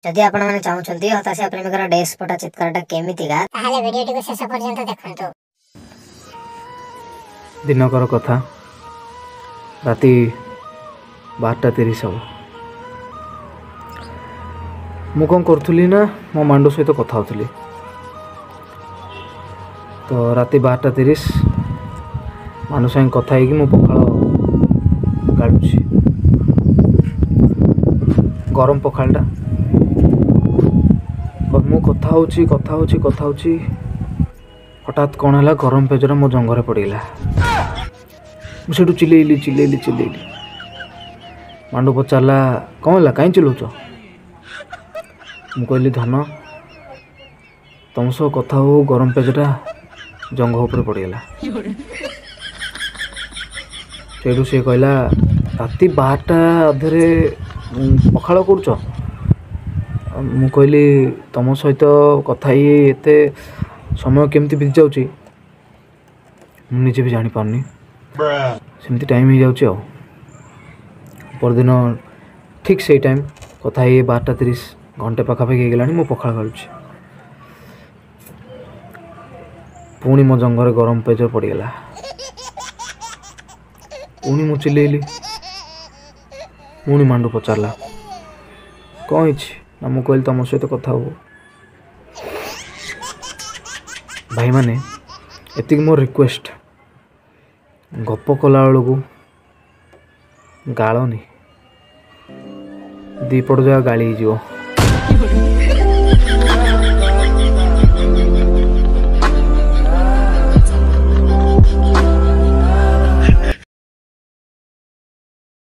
जदि आपण माने चाहुचंती हताशा प्रेमिकर डेस्पटा चित्कारटा केमितिगा ताहाले वीडियोटी को शेष पर्यंत देखंतु। दिनकर कथा राति 12:30 हम मु कौन करूली ना मो मांडू सहित कथा होली। तो राति 12:30 मांडू साथ कथा है कि मु पखाल गाड़ुची गरम पखालटा मु कथा होची हठात कौन है गरम पेजरा मो जंगरे पड़गला। मुझे चिल्लेली मांडू पचारा कौन है कहीं चिल्लौच। मु कहली धन तुम सह कथा हो गरम पेजरा जंग उपर पड़गला। से सी कहला राति 12टा अधे पखाड़ करुच। मु कहली तुम सहित कथा एते समय केमती बीती जाऊँगी मुझे भी जानी पारनी सेमती टाइम हो जाऊँगी। परदिन ठीक से टाइम कथा 12:30 घंटे पाखापाखि होगा मो पखाड़ गाड़ुची। पुणी मो जंगरे गरम पेज पड़गला। पुणी मु चिल्लेली। पुणी मांडू पचारा कौन ना मु कहली तुम सहित कथा हो भाई माने एति मोर रिक्वेस्ट गप कला बेलू गालनी दीपट जगह गाली हो।